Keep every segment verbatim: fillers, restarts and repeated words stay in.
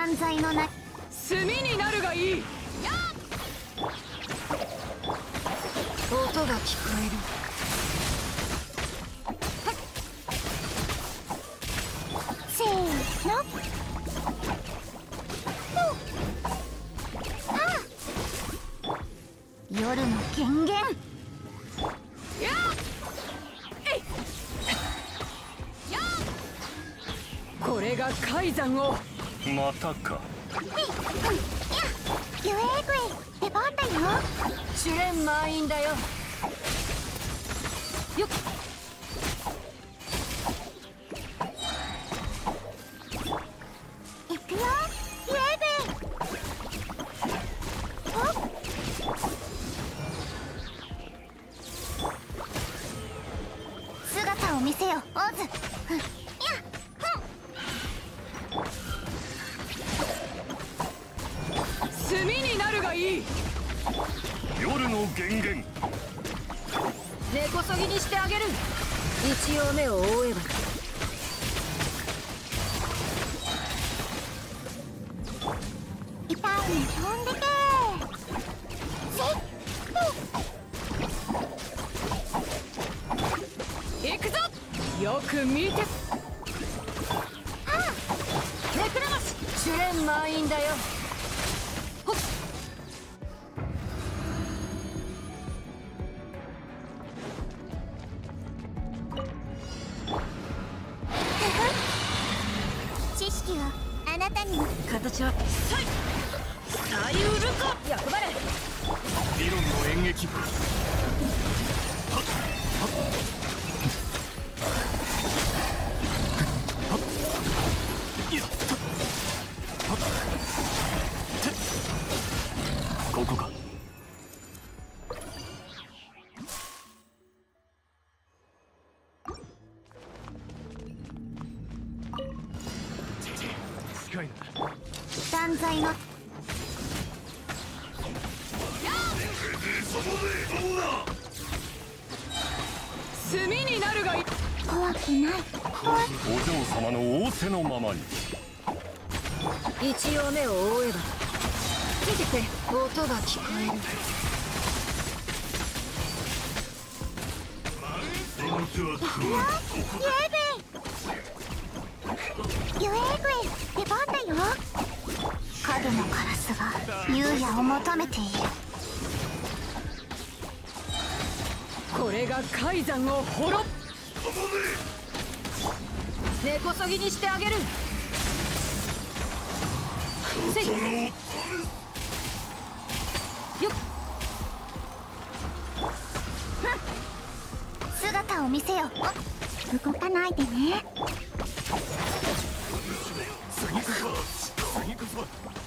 断罪のな炭になるがいい。音が聞こえる。 せーの。ああ、夜の権限。 やえいやこれが海山を。 またか。 ゆえぐい出番だよ。 試練満員だよ。よっ。 いくよ、ゆえぐい。おっ。姿を見せよ、オズ。ふん、やっ、 炭になるがいい。 夜の源源。 根こそぎにしてあげる。一応目を覆えば。 痛いに飛んでけ。せっ行くぞ。よく見て。 あネクラマシ試練満員だよ。ほっ。 知識はあなたにも。 形はサイサイウルコ役場れ。 理論の演劇。ここか。近いな。 断罪の炭になるがいい。 怖くない。怖い。 お嬢様の仰せのままに。 一応目を覆えば。ついてくれ。音が聞こえる。 ゆえぐい出番だよ。影のカラスが優也を求めている。 これが海山を滅ぼ。根こそぎにしてあげる。せいよっ。 姿を見せよ。動かないでね。 次こそ次こそ。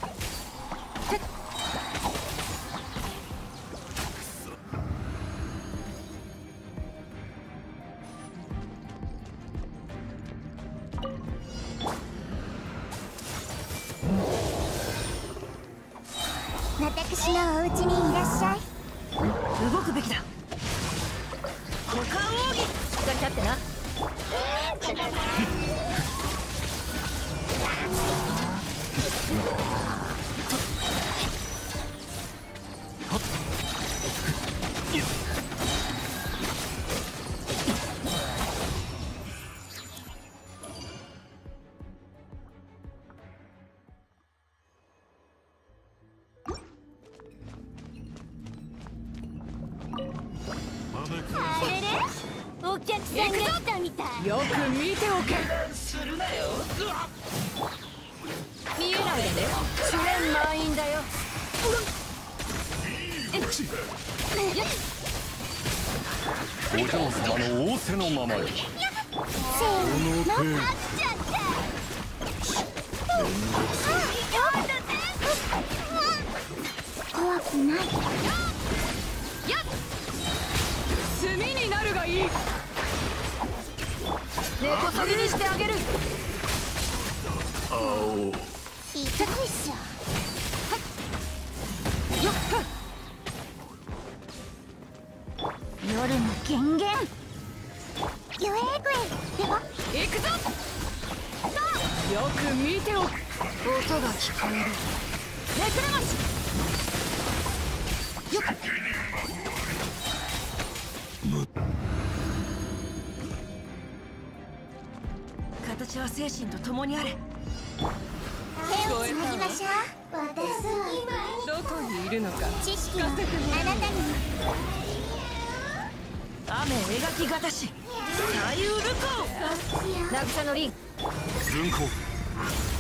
私のお家にいらっしゃい。 動くべきだ。股間奥義しっかり立ってな。 あれれ、お客さんが来たみたい。 よく見ておけ。見えないでね。試練満員だよ。 お嬢様の仰せのままに。 せーの。勝っちゃった。怖くない。 炭になるがいい。根こそぎにしてあげる。 青。 ひどいっしょ。 よっ。 夜の権限。ゆえぐいでは行くぞ。よく見ておく。 音が聞こえる。めくれますよっ。形は精神と共にあれ。 手をつなぎましょう。私どこにいるのか。 知識をあなたに。 雨描きがたし左右ルコー。渚のリン。 軍港